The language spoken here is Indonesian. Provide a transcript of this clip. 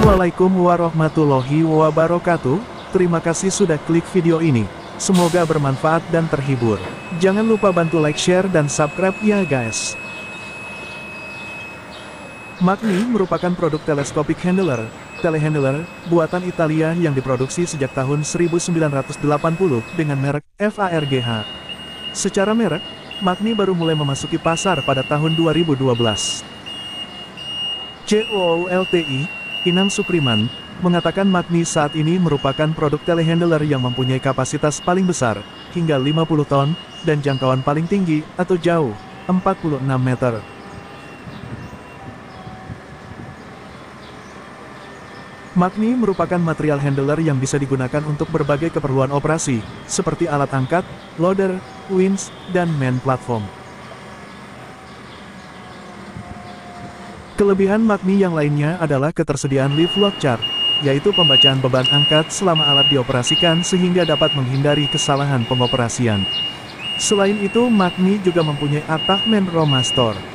Assalamualaikum warahmatullahi wabarakatuh. Terima kasih sudah klik video ini. Semoga bermanfaat dan terhibur. Jangan lupa bantu like, share, dan subscribe ya guys. Magni merupakan produk telescopic handler, telehandler, buatan Italia yang diproduksi sejak tahun 1980 dengan merek FARGH. Secara merek, Magni baru mulai memasuki pasar pada tahun 2012. COOLTI, Inang Supriman, mengatakan Magni saat ini merupakan produk telehandler yang mempunyai kapasitas paling besar, hingga 50 ton, dan jangkauan paling tinggi, atau jauh, 46 meter. Magni merupakan material handler yang bisa digunakan untuk berbagai keperluan operasi, seperti alat angkat, loader, winch, dan main platform. Kelebihan Magni yang lainnya adalah ketersediaan lift lock chart, yaitu pembacaan beban angkat selama alat dioperasikan sehingga dapat menghindari kesalahan pengoperasian. Selain itu, Magni juga mempunyai attachment ROMA store.